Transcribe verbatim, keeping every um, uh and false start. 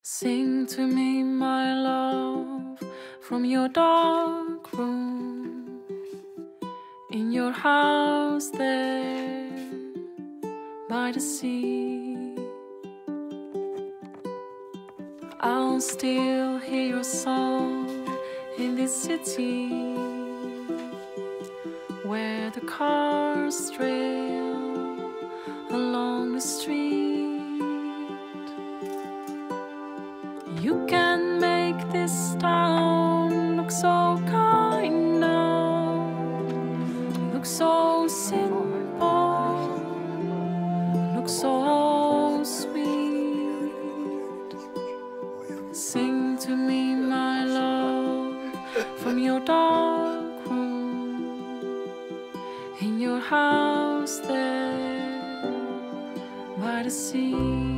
Sing to me, my love, from your dark room, in your house there by the sea. I'll still hear your song in this city, where the cars trail along the street. You can make this town look so kind now, look so simple, look so sweet. Sing to me, my love, from your dark room, in your house there by the sea.